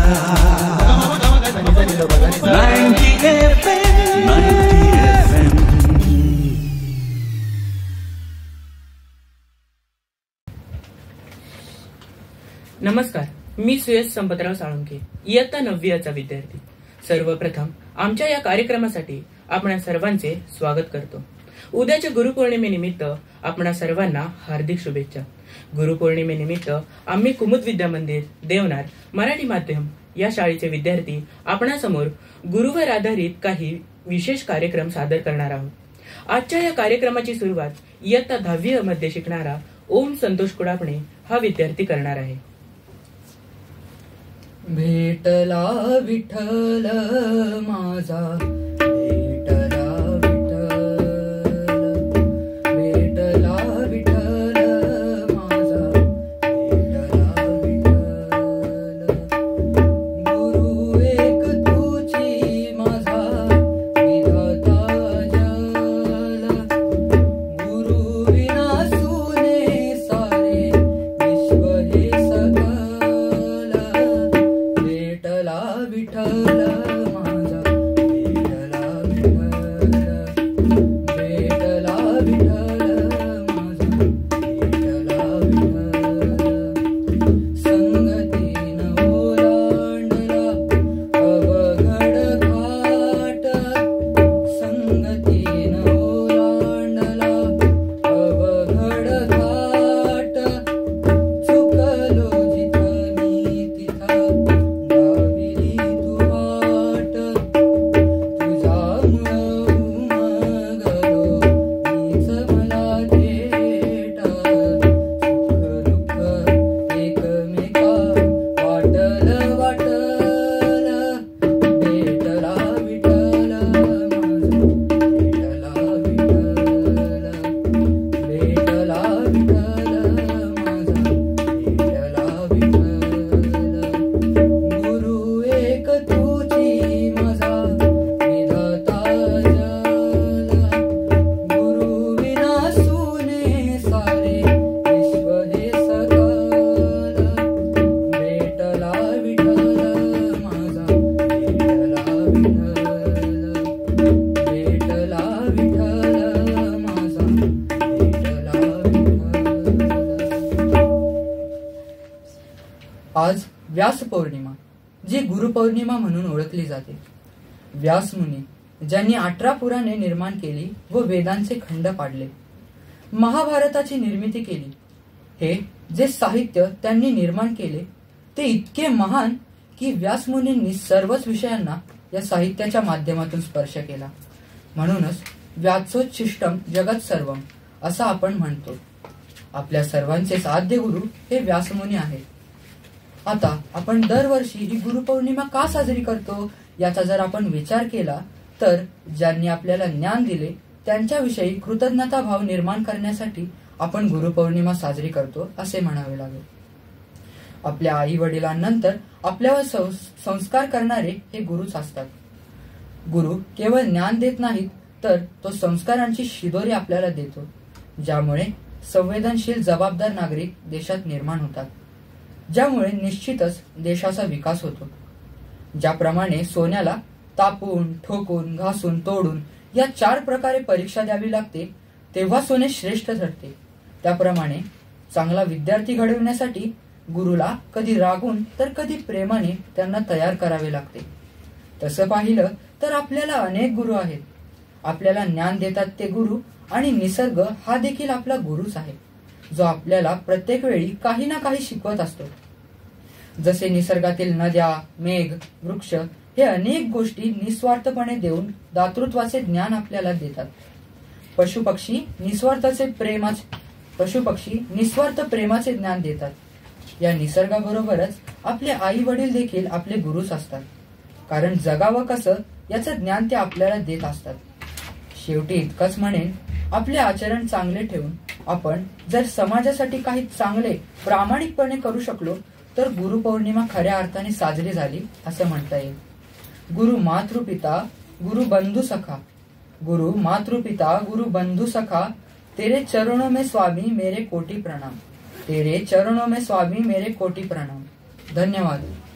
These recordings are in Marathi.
90 FM. नमस्कार, मी सुयश संपतराव साळुंखे, इयत्ता 9वीचा विद्यार्थी. सर्वप्रथम आमच्या या कार्यक्रमासाठी आपणा सर्वांचे स्वागत करतो. उद्याच्या गुरुपौर्णिमेनिमित्त आपणा सर्वांना हार्दिक शुभेच्छा. गुरुपौर्णिमेनिमित्त आम्ही कुमुद विद्या मंदिर, देवनार मराठी माध्यम या शाळेचे विद्यार्थी आपणासमोर गुरुवर आधारित काही विशेष कार्यक्रम सादर करणार आहोत. आजच्या या कार्यक्रमाची सुरुवात इयत्ता 10वी मध्ये शिकणारा ओम संतोष कुडापणे हा विद्यार्थी करणार आहे. भेटला विठ्ठल माझा, भेटला विठ्ठल, भेटला विठ्ठल माझा, भेटला विठ्ठल. गुरु एक तुझी माझा विधाता जल, गुरु विना सुने सारे विश्व हे सकल. भेटला विठ्ठल माझा, भेटला विठ्ठल, भेटला विठ्ठल माझा, भेटला विठ्ठल. संगतीन ओलांडला अवघड घाट, संगतीन ओलांडला अवघड घाट. चुकलो जिथं मी तिथं दाविली तू वाट, तुझ्यामुळं उमगलो मीच मला थेट. सुख दुःख एकमेका वाटल वाटल. भेटला विठ्ठल माझा, भेटला विठ्ठल, भेटला विठ्ठल माझा, भेटला विठ्ठल. गुरु एक तुझी माझा विधाता जल, गुरु विना सुने सारे विश्व हे सकल. भेटला विठ्ठल माझा, भेटला विठ्ठल, भेटला विठ्ठल माझा, भेटला विठ्ठल. आज व्यास पौर्णिमा, जी गुरुपौर्णिमा म्हणून ओळखली जाते. व्यास मुनी ज्यांनी 18 पुराणे निर्माण केली व वेदांचे खंड पाडले, महाभारताची निर्मिती केली, हे जे साहित्य त्यांनी निर्माण केले ते इतके महान की व्यास मुनींनी सर्वच विषयांना या साहित्याच्या माध्यमातून स्पर्श केला. म्हणूनच व्यासोच्छिष्टम जगत सर्वम असं आपण म्हणतो. आपल्या सर्वांचे आद्य गुरु हे व्यासमुनी आहेत. आता आपण दरवर्षी ही गुरुपौर्णिमा का साजरी करतो याचा जर आपण विचार केला तर ज्यांनी आपल्याला ज्ञान दिले त्यांच्याविषयी कृतज्ञता भाव निर्माण करण्यासाठी आपण गुरुपौर्णिमा साजरी करतो असे म्हणावे लागेल. आपल्या आई वडिलांनंतर आपल्यावर संस्कार करणारे हे गुरुच असतात. गुरु केवळ ज्ञान देत नाहीत तर तो संस्कारांची शिदोरी आपल्याला देतो, ज्यामुळे संवेदनशील जबाबदार नागरिक देशात निर्माण होतात, ज्यामुळे निश्चितच देशाचा विकास होतो. ज्याप्रमाणे सोन्याला तापून, ठोकून, घासून, तोडून या 4 प्रकारे परीक्षा द्यावी लागते तेव्हा सोने श्रेष्ठ ठरते, त्याप्रमाणे चांगला विद्यार्थी घडविण्यासाठी गुरुला कधी रागून तर कधी प्रेमाने त्यांना तयार करावे लागते. तसं पाहिलं तर आपल्याला अनेक गुरु आहेत. आपल्याला ज्ञान देतात ते गुरु, आणि निसर्ग हा देखील आपला गुरुच आहे, जो आपल्याला प्रत्येक वेळी काही ना काही शिकवत असतो. जसे निसर्गातील नद्या, मेघ, वृक्ष हे अनेक गोष्टी निस्वार्थपणे देऊन दातृत्वाचे ज्ञान आपल्याला देतात. पशुपक्षी निस्वार्थ प्रेमाचे ज्ञान देतात. या निसर्गाबरोबरच आपले आई वडील देखील आपले गुरुच असतात, कारण जगावं कसं याचं ज्ञान ते आपल्याला देत असतात. शेवटी इतकंच म्हणेन, आपले आचरण चांगले ठेवून आपण जर समाजासाठी काही चांगले प्रामाणिकपणे करू शकलो तर गुरुपौर्णिमा खऱ्या अर्थाने साजरी झाली असं म्हणता येईल. गुरु मातृपिता गुरु बंधु सखा, गुरु मातृपिता गुरु बंधु सखा, तेरे चरणों में स्वामी मेरे कोटि प्रणाम, तेरे चरणों में स्वामी मेरे कोटि प्रणाम. धन्यवाद.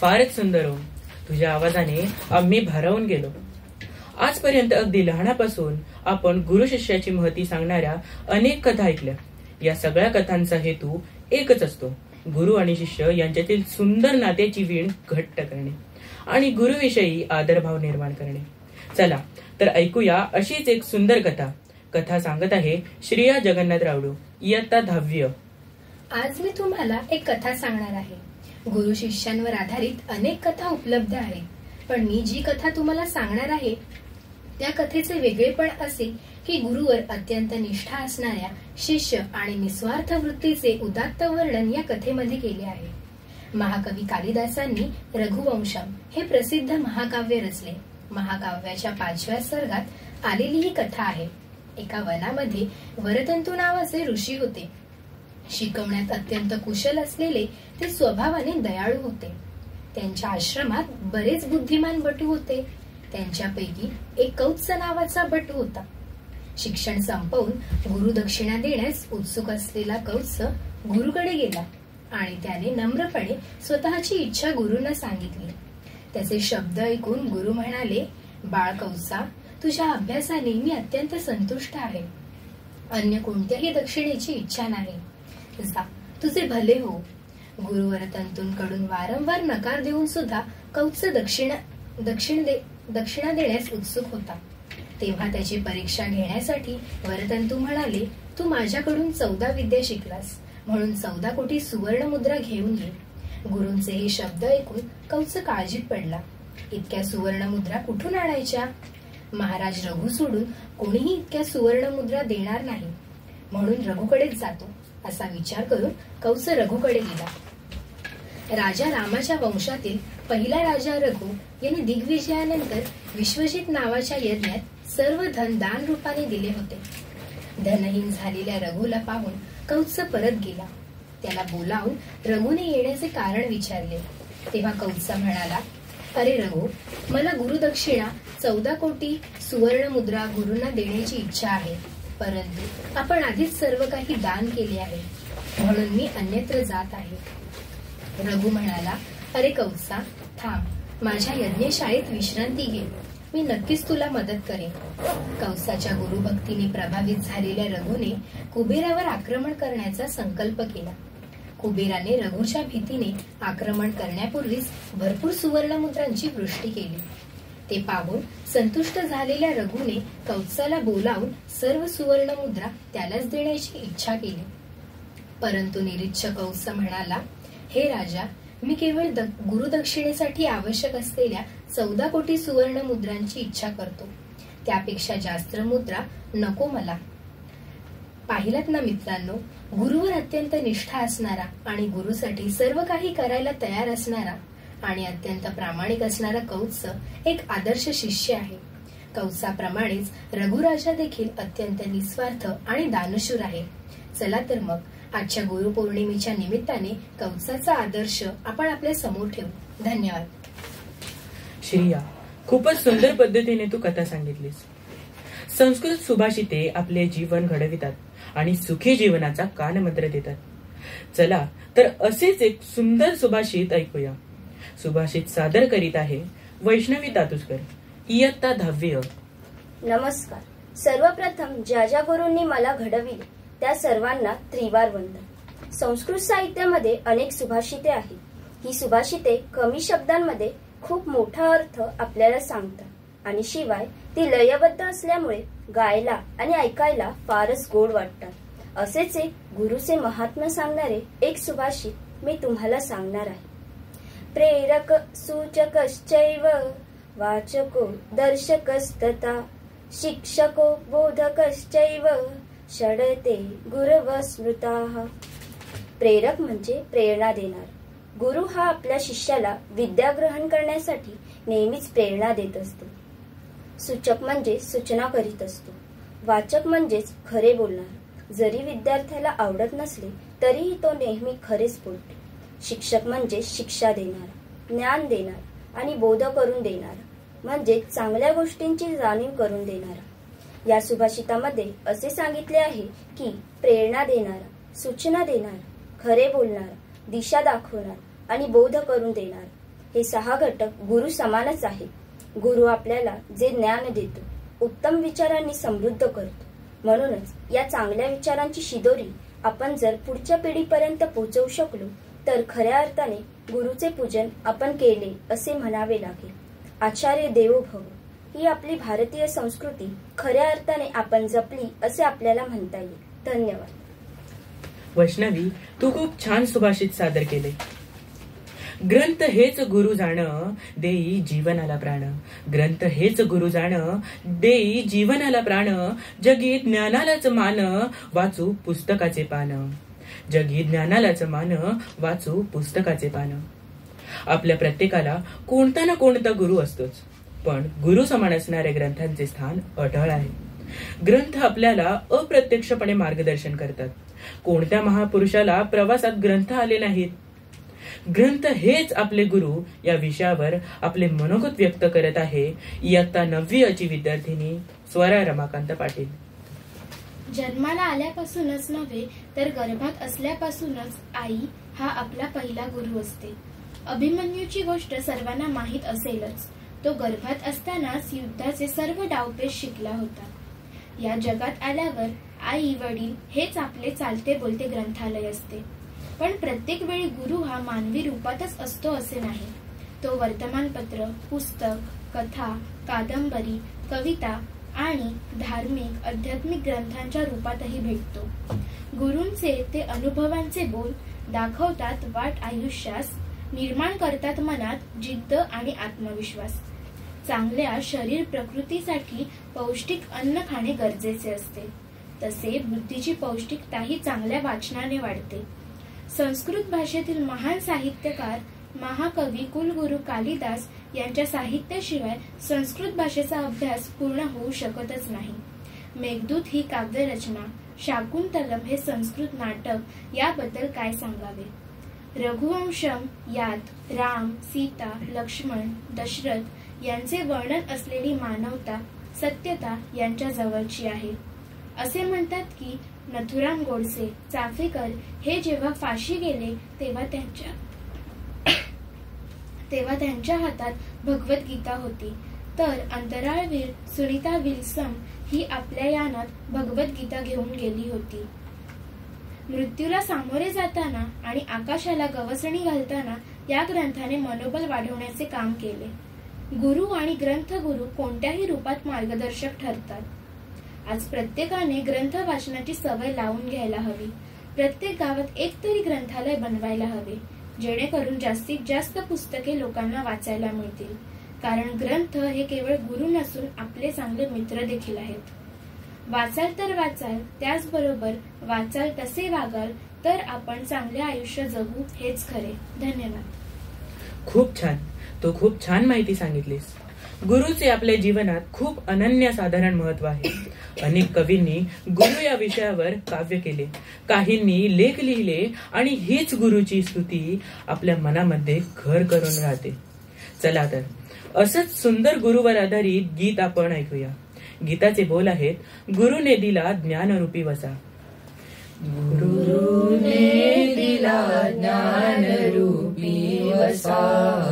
फारच सुंदर हो. तुझ्या आवाजाने आम्ही भारावून गेलो. आजपर्यंत अगदी लहानापासून आपण गुरु शिष्याची महती सांगणाऱ्या अनेक कथा ऐकल्या. या सगळ्या कथांचा हेतू एकच असतो, गुरु आणि शिष्य यांच्यातील सुंदर नात्याची वीण घट्ट करणे आणि गुरुविषयी आदरभाव निर्माण करणे. चला तर ऐकूया अशीच एक सुंदर कथा. कथा सांगत आहे श्रिया जगन्नाथ रावडू, इयत्ता 10वी. आज मी तुम्हाला एक कथा सांगणार आहे. गुरु शिष्यांवर आधारित अनेक कथा उपलब्ध आहेत, पण मी जी कथा तुम्हाला सांगणार आहे त्या कथेचे वेगळेपण असे की गुरुवर अत्यंत निष्ठा असणाऱ्या शिष्य आणि निस्वार्थ वृत्तीचे उदात्त वर्णन या कथेमध्ये केले आहे. महाकवी कालिदासांनी रघुवंशम हे प्रसिद्ध महाकाव्य रचले. महाकाव्याच्या 5व्या सर्गात आलेली ही कथा आहे. एका वनामध्ये वरतंतू नावाचे ऋषी होते. शिकवण्यात अत्यंत कुशल असलेले ते स्वभावाने दयाळू होते. त्यांच्या आश्रमात बरेच बुद्धिमान बटू होते. त्यांच्यापैकी एक कौत्स नावाचा बटू होता. शिक्षण संपवून गुरुदक्षिणा देण्यास उत्सुक असलेला कौत्स गुरुकडे गेला आणि त्याने नम्रपणे स्वतःची इच्छा गुरूंना सांगितली. त्याचे शब्द ऐकून गुरु म्हणाले, बाळ कौत्सा, तुझ्या अभ्यासाने मी अत्यंत संतुष्ट आहे. अन्य कोणत्याही दक्षिणेची इच्छा नाही. जा, तुझे भले हो. गुरु वरतंतूंकडून वारंवार नकार देऊन सुद्धा कौत्स दक्षिणा देण्यास उत्सुक होता. तेव्हा त्याची परीक्षा घेण्यासाठी वरतंतू म्हणाले, तू माझ्याकडून 14 विद्या शिकलास, म्हणून 14 कोटी सुवर्ण मुद्रा घेऊन ये. गुरूंचे हे शब्द ऐकून कौत्स काळजीत पडला. इतक्या सुवर्ण मुद्रा कुठून आणायच्या? महाराज रघु सोडून कोणीही इतक्या सुवर्ण मुद्रा देणार नाही, म्हणून रघुकडेच जातो असा विचार करून कौत्स रघुकडे गेला. राजा रामाच्या वंशातील पहिला राजा रघु यांनी दिग्विजयानंतर विश्वजित नावाच्या यज्ञात सर्व धन दान रूपाने दिले होते. धनहीन झालेल्या रघुला पाहून कौत्स परत गेला. त्याला बोलावून रघुने येण्याचे कारण विचारले. तेव्हा कौत्स म्हणाला, अरे रघु, मला गुरुदक्षिणा 14 कोटी सुवर्ण मुद्रा गुरूंना देण्याची इच्छा आहे, परंतु आपण आधीच सर्व काही दान केले आहे, म्हणून मी अन्यत्र जात आहे. रघु म्हणाला, अरे कौत्सा, थांब, माझ्या यज्ञशाळेत विश्रांती घे, मी नक्कीच तुला मदत करेन. कौत्साच्या गुरुभक्तीने प्रभावित झालेल्या रघुने कुबेरावर आक्रमण करण्याचा संकल्प केला. कुबेराने रघुच्या भीतीने आक्रमण करण्यापूर्वीच भरपूर सुवर्ण मुद्रांची वृष्टी केली. ते पाहून संतुष्ट झालेल्या रघुने कौत्साला बोलावून सर्व सुवर्ण मुद्रा त्यालाच देण्याची इच्छा केली. परंतु निरीच्छ कौत्स म्हणाला, हे राजा, मी केवळ गुरुदक्षिणेसाठी आवश्यक असलेल्या 14 कोटी सुवर्ण मुद्रांची इच्छा करतो. त्यापेक्षा जास्त मुद्रा नको मला. पाहिलात ना मित्रांनो, गुरुवर अत्यंत निष्ठा असणारा आणि गुरुसाठी सर्व काही करायला तयार असणारा आणि अत्यंत प्रामाणिक असणारा कौत्स एक आदर्श शिष्य आहे. कौत्साप्रमाणेच रघुराजा देखील अत्यंत निस्वार्थ आणि दानशूर आहे. चला तर मग आजच्या गुरुपौर्णिमेच्या निमित्ताने कौत्साचा आदर्श आपण आपल्या समोर ठेवू. धन्यवाद. श्रिया, खूपच सुंदर पद्धतीने तू कथा सांगितलीस. संस्कृत सुभाषिते आपले जीवन घडवितात आणि सुखी जीवनाचा कानमंत्र देतात. चला तर असेच एक सुंदर सुभाषित ऐकूया. सुभाषित सादर करीत आहे वैष्णवी तातुसकर, इयत्ता 10वी. नमस्कार. सर्वप्रथम ज्या ज्या गुरूंनी मला घडविले त्या सर्वांना त्रिवार वंदन. संस्कृत साहित्यामध्ये अनेक सुभाषिते आहेत. ही सुभाषिते कमी शब्दांमध्ये खूप मोठा अर्थ आपल्याला सांगतात आणि शिवाय ती लयबद्ध असल्यामुळे गायला आणि ऐकायला फारच गोड वाटतात. असेच एक गुरुचे महात्म्य सांगणारे एक सुभाषित मी तुम्हाला सांगणार आहे. प्रेरक सूचकश्चैव वाचको दर्शकस्तथा शिक्षको बोधकश्चैव षडते गुरव स्मृताः. प्रेरक म्हणजे प्रेरणा देणार. गुरु हा आपल्या शिष्याला विद्या ग्रहण करण्यासाठी नेहमीच प्रेरणा देत असतो. सूचक म्हणजे सूचना करीत असतो. वाचक म्हणजेच खरे बोलणार. जरी विद्यार्थ्याला आवडत नसले तरीही तो नेहमी खरेच बोलतो. शिक्षक म्हणजे शिक्षा देणार, ज्ञान देणार आणि बोध करून देणार, म्हणजे चांगल्या गोष्टींची जाणीव करून देणारा. या सुभाषितामध्ये असे सांगितले आहे की प्रेरणा देणारा, सूचना देणारा, खरे बोलणारा, दिशा दाखवणार आणि बोध करून देणार हे 6 घटक गुरु समानच आहेत. गुरु आपल्याला जे ज्ञान देतो, उत्तम विचारांनी समृद्ध करतो. म्हणूनच या चांगल्या विचारांची शिदोरी आपण जर पुढच्या पिढीपर्यंत पोहोचवू शकलो तर खऱ्या अर्थाने गुरुचे पूजन आपण केले असे म्हणावे लागेल. आचार्य देवो भव ही आपली भारतीय संस्कृती खऱ्या अर्थाने आपण जपली असे आपल्याला म्हणता येईल. धन्यवाद. वैष्णवी, तू खूप छान सुभाषित सादर केले. ग्रंथ हेच गुरु जाण, देई जीवनाला प्राण. ग्रंथ हेच गुरु जाण, देई जीवनाला प्राण. जगी ज्ञानालाच मान, वाचू पुस्तकाचे पान. जगी ज्ञानालाच मान, वाचू पुस्तकाचे पान. आपल्या प्रत्येकाला कोणता ना कोणता गुरु असतोच, पण गुरु समान असणाऱ्या ग्रंथांचे स्थान अढळ आहे. ग्रंथ आपल्याला अप्रत्यक्षपणे मार्गदर्शन करतात. कोणत्या महापुरुषाला प्रवासात ग्रंथ आले नाहीत. ग्रंथ हेच आपले गुरु या विषयावर आपले मनोगत व्यक्त करत आहे इयत्ता 9वी विद्यार्थिनी स्वरा रमाकांत पाटील. जन्माला आल्यापासूनच नव्हे तर गर्भात असल्यापासूनच आई हा आपला पहिला गुरु असते. अभिमन्यूची गोष्ट सर्वांना माहीत असेलच. तो गर्भात असतानाच युद्धाचे सर्व डावपेच शिकला होता. या जगात आल्यावर आई वडील हेच आपले चालते बोलते ग्रंथालय असते. पण प्रत्येक वेळी गुरु हा मानवी रूपातच असतो असे नाही. तो वर्तमानपत्र, पुस्तक, कथा, कादंबरी, कविता आणि धार्मिक आध्यात्मिक ग्रंथांच्या रूपातही भेटतो. गुरूंचे ते अनुभवांचे बोल दाखवतात वाट आयुष्यास, निर्माण करतात मनात जिद्द आणि आत्मविश्वास. चांगल्या शरीर प्रकृतीसाठी पौष्टिक अन्न खाणे गरजेचे असते. तसे बुद्धीची पौष्टिकताही चांगल्या वाचनाने वाढते. संस्कृत भाषेतील महान साहित्यकार महाकवी कुलगुरू कालिदास यांच्या साहित्याशिवाय संस्कृत भाषेचा अभ्यास पूर्ण होऊ शकतच नाही. मेघदूत ही काव्यरचना, शाकुंतलम हे संस्कृत नाटक याबद्दल काय सांगावे. रघुवंशम यात राम, सीता, लक्ष्मण, दशरथ यांचे वर्णन असलेली मानवता, सत्यता यांच्या जवळची आहे. असे म्हणतात की नथुराम गोडसे, चाफेकर हे जेव्हा फाशी गेले तेव्हा त्यांच्या हातात भगवद्गीता होती, तर अंतराळवीर सुनीता विल्सन ही आपल्या यानात भगवद्गीता घेऊन गेली होती. मृत्यूला सामोरे जाताना आणि आकाशाला गवसणी घालताना या ग्रंथाने मनोबल वाढवण्याचे काम केले. गुरु आणि ग्रंथगुरु कोणत्याही रूपात मार्गदर्शक ठरतात. आज प्रत्येकाने ग्रंथ वाचनाची सवय लावून घ्यायला हवी. प्रत्येक गावात एक तरी ग्रंथालय बनवायला हवे, जेणेकरून जास्तीत जास्त पुस्तके लोकांना वाचायला मिळतील. कारण ग्रंथ हे केवळ गुरु नसून आपले चांगले मित्र देखील आहेत. वाचाल तर वाचाल, त्याचबरोबर वाचाल तसे वागाल तर आपण चांगले आयुष्य जगू हेच खरे. धन्यवाद. खूप छान. तो खूप छान माहिती सांगितलीस. गुरुचे आपल्या जीवनात खूप अनन्यसाधारण महत्व आहे. अनेक कवींनी गुरु या विषयावर काव्य केले, काहींनी लेख लिहिले आणि हीच गुरुची स्तुती आपल्या मनामध्ये घर करून राहते. चला तर असंच सुंदर गुरुवर आधारित गीत आपण ऐकूया. गीताचे बोल आहेत, गुरुने दिला ज्ञानरूपी वसा. गुरुने दिला ज्ञानरूपी वसा,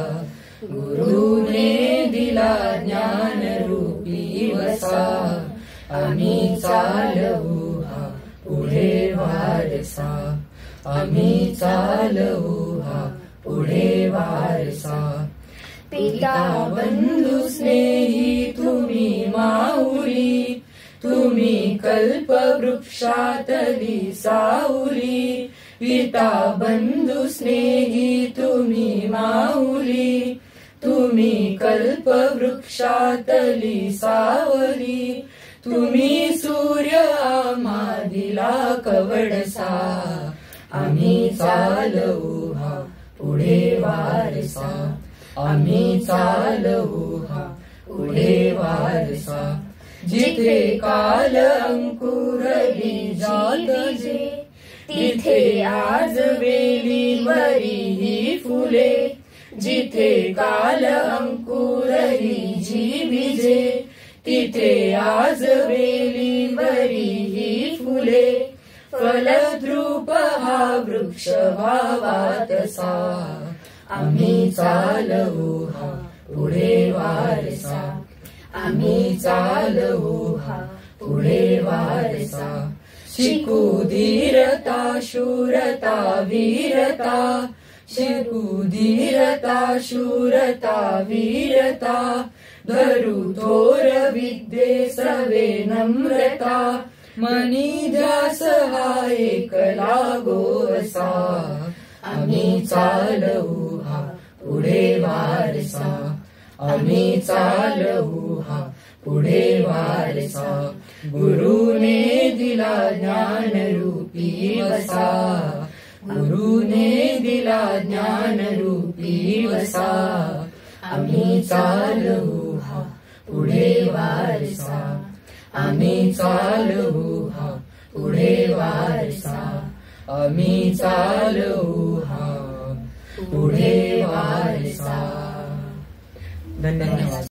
गुरुने दिला ज्ञानरूपी वसा. आम्ही चालवू हा पुढे वारसा, आम्ही चालवू हा पुढे वारसा. पिता बंधू स्नेही तुम्ही माऊली, तुम्ही कल्पवृक्षातली सावली. पिता बंधू स्नेही तुम्ही माऊली, तुम्ही कल्पवृक्षातली सावली. तुम्ही सूर्य आम्हा दिला कवडसा, आम्ही चालवू हा पुढे वारसा, आम्ही चालवू हा पुढे वारसा. जिथे काल अंकुर बीजे, तिथे आज वेलीवरी ही फुले. जिथे काल अंकुर जी बीजे, तिथे आज वेलीवरी ही फुले. फलद्रूप हा वृक्ष व्हावा तसा, आम्ही चालवू हा पुढे वारसा, आम्ही चालवू हा पुढे वारसा. शिकू धीरता शूरता वीरता, शिकू धीरता शूरता वीरता. धरू थोर विद्ये सवे नम्रता, मनी ध्यास हा एक लागो असा. आम्ही चालवू हा पुढे वारसा, आम्ही चालवू हा पुढे वारसा. गुरुने दिला ज्ञान रूपी वसा, गुरुने दिला ज्ञान रूपी वसा. आम्ही चालवू हा पुढे वारसा, आम्ही चालवू हा पुढे वारसा. आम्ही चालवू हा पुढे वारसा. धन्यवाद.